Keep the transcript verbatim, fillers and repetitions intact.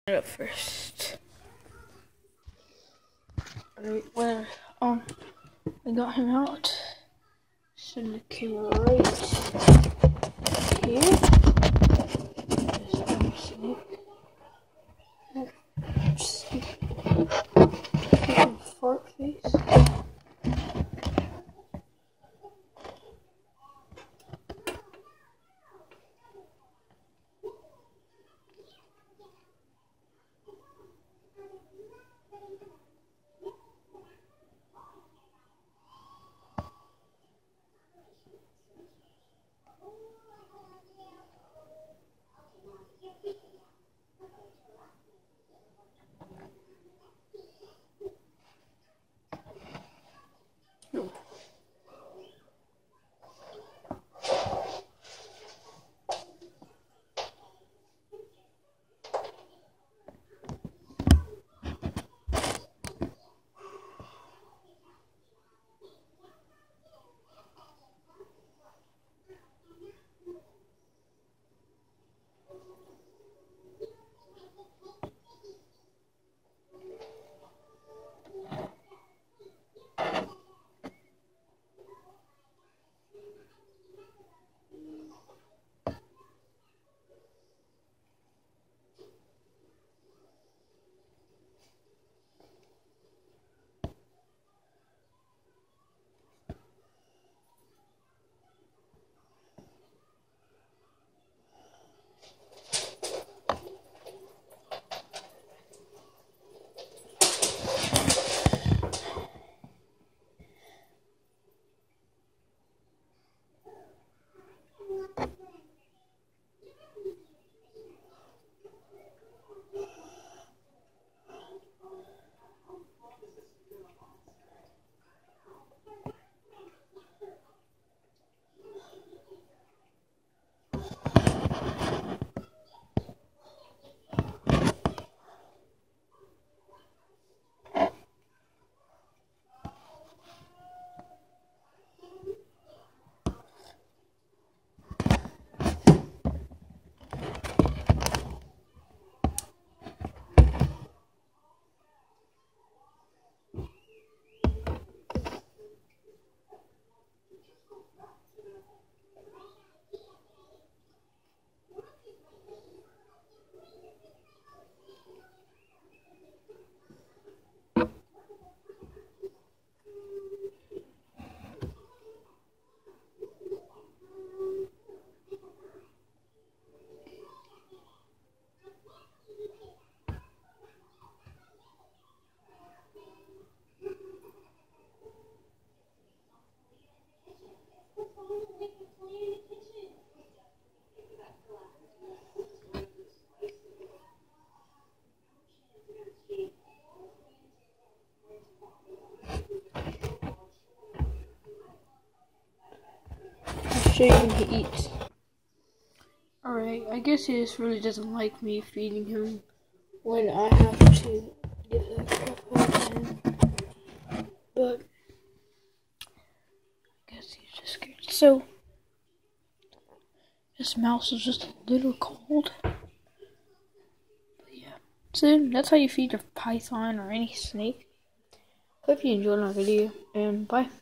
Up first. Alright, well, um, I got him out. Send the camera right here. Just um, snake. Snake. Fart face. Show you when he eats. Alright, I guess he just really doesn't like me feeding him when I have to give that crap to him. But I guess he's just scared. So this mouse is just a little cold. But yeah. So that's how you feed your python or any snake. Hope you enjoyed my video, and bye.